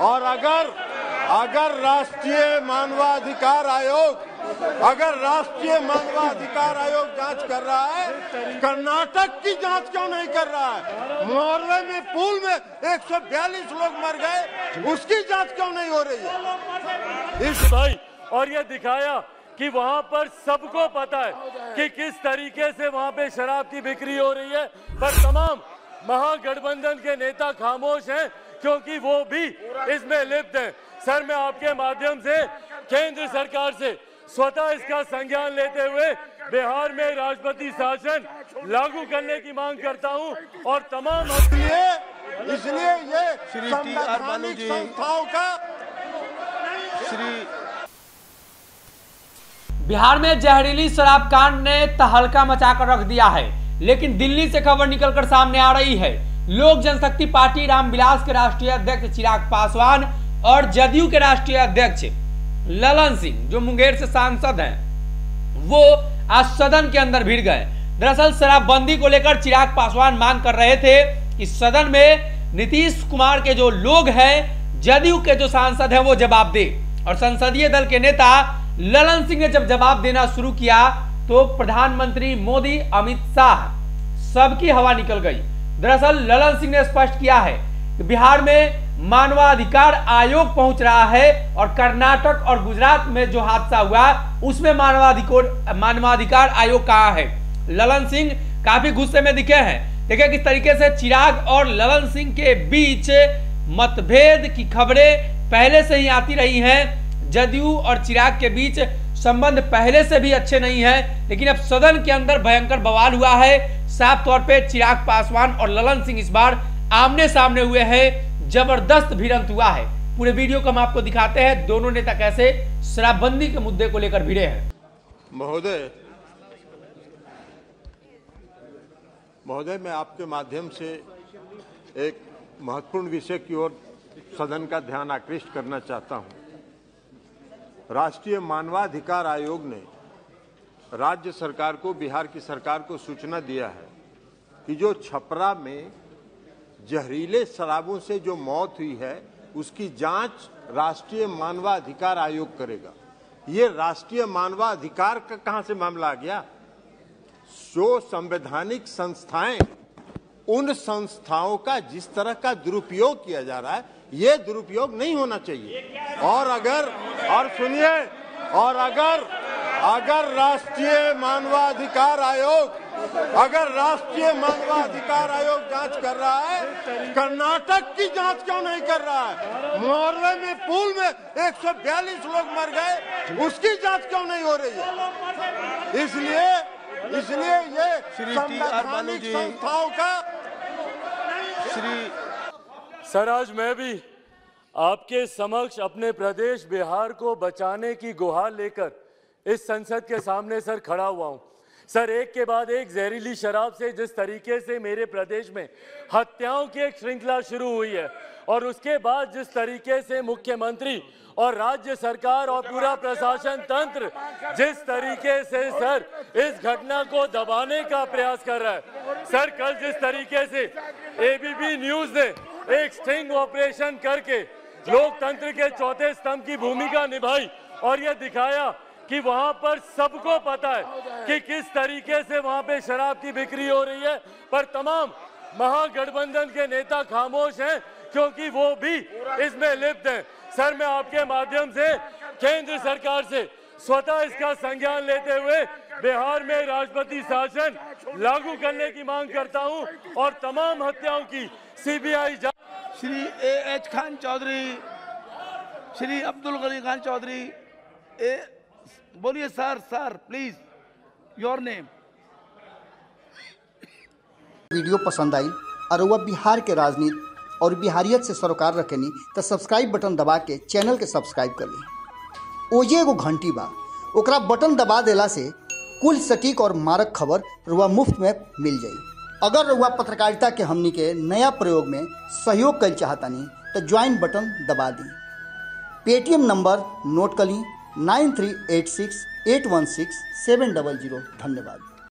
और अगर राष्ट्रीय मानवाधिकार आयोग जांच कर रहा है, कर्नाटक की जांच क्यों नहीं कर रहा है? मोरवे में पुल में 142 लोग मर गए, उसकी जांच क्यों नहीं हो रही है? इस भाई और ये दिखाया कि वहां पर सबको पता है कि किस तरीके से वहां पे शराब की बिक्री हो रही है, पर तमाम महागठबंधन के नेता खामोश हैं क्योंकि वो भी इसमें लिप्त हैं। सर, मैं आपके माध्यम से केंद्र सरकार से स्वतः इसका संज्ञान लेते हुए बिहार में राष्ट्रपति शासन लागू करने की मांग करता हूं और तमाम इसलिए ये संवैधानिक संस्थाओं का बिहार में जहरीली शराब कांड ने तहलका मचाकर रख दिया है, लेकिन दिल्ली से खबर निकलकर सामने आ रही है। लोक जनशक्ति पार्टी रामविलास के राष्ट्रीय अध्यक्ष चिराग पासवान और जदयू के राष्ट्रीय अध्यक्ष ललन सिंह, जो मुंगेर से सांसद हैं, वो आज सदन के अंदर भिड़ गए। दरअसल शराबबंदी को लेकर चिराग पासवान मांग कर रहे थे कि सदन में नीतीश कुमार के जो लोग हैं, जदयू के जो सांसद हैं, वो जवाब दे। और संसदीय दल के नेता ललन सिंह ने जब जवाब देना शुरू किया तो प्रधानमंत्री मोदी, अमित शाह, सबकी हवा निकल गई। दरअसल ललन सिंह ने स्पष्ट किया है कि बिहार में मानवाधिकार आयोग पहुंच रहा है और कर्नाटक और गुजरात में जो हादसा हुआ उसमें मानवाधिकार आयोग कहां है। ललन सिंह काफी गुस्से में दिखे हैं। देखिए किस तरीके से चिराग और ललन सिंह के बीच मतभेद की खबरें पहले से ही आती रही हैं। जदयू और चिराग के बीच संबंध पहले से भी अच्छे नहीं है, लेकिन अब सदन के अंदर भयंकर बवाल हुआ है। साफ तौर पे चिराग पासवान और ललन सिंह इस बार आमने सामने हुए हैं। जबरदस्त भिड़ंत हुआ है। पूरे वीडियो को हम आपको दिखाते हैं, दोनों नेता कैसे शराबबंदी के मुद्दे को लेकर भिड़े हैं। महोदय, मैं आपके माध्यम से एक महत्वपूर्ण विषय की ओर सदन का ध्यान आकृष्ट करना चाहता हूं। राष्ट्रीय मानवाधिकार आयोग ने राज्य सरकार को, बिहार की सरकार को सूचना दिया है कि जो छपरा में जहरीले शराबों से जो मौत हुई है उसकी जांच राष्ट्रीय मानवाधिकार आयोग करेगा। ये राष्ट्रीय मानवाधिकार का कहां से मामला आ गया? जो संवैधानिक संस्थाएं, उन संस्थाओं का जिस तरह का दुरुपयोग किया जा रहा है, ये दुरुपयोग नहीं होना चाहिए। और अगर राष्ट्रीय मानवाधिकार आयोग जांच कर रहा है, कर्नाटक की जांच क्यों नहीं कर रहा है? मोरवे में पुल में 142 लोग मर गए, उसकी जांच क्यों नहीं हो रही है? इसलिए ये संवैधानिक संस्थाओं का सर, आज मैं भी आपके समक्ष अपने प्रदेश बिहार को बचाने की गुहार लेकर इस संसद के सामने सर खड़ा हुआ हूं। सर, एक के बाद एक जहरीली शराब से जिस तरीके से मेरे प्रदेश में हत्याओं की एक श्रृंखला शुरू हुई है और उसके बाद जिस तरीके से मुख्यमंत्री और राज्य सरकार और पूरा प्रशासन तंत्र जिस तरीके से सर इस घटना को दबाने का प्रयास कर रहा है। सर, कल जिस तरीके से एबीपी न्यूज ने एक स्टिंग ऑपरेशन करके लोकतंत्र के चौथे स्तंभ की भूमिका निभाई और यह दिखाया कि वहां पर सबको पता है कि किस तरीके से वहां पे शराब की बिक्री हो रही है, पर तमाम महागठबंधन के नेता खामोश हैं क्योंकि वो भी इसमें लिप्त हैं। सर, मैं आपके माध्यम से केंद्र सरकार से स्वतः इसका संज्ञान लेते हुए बिहार में राष्ट्रपति शासन लागू करने की मांग करता हूं और तमाम हत्याओं की सीबीआई जांच। श्री A.H. खान चौधरी, श्री अब्दुल गनी खान चौधरी, बोलिए sir, please your name. Video पसंद आई और वह बिहार के राजनीति और बिहारियत से सरोकार रखेनी तो सब्सक्राइब बटन दबा के चैनल के सब्सक्राइब कर ली। ओजे एगो घंटी बा, ओकरा बटन दबा देला से कुल सटीक और मारक खबर रुआ मुफ्त में मिल जाई। अगर रुआ पत्रकारिता के हमनी के नया प्रयोग में सहयोग कर चाहतानी तो ज्वाइन बटन दबा दी। पेटीएम नंबर नोट कर ली 9386816700। धन्यवाद।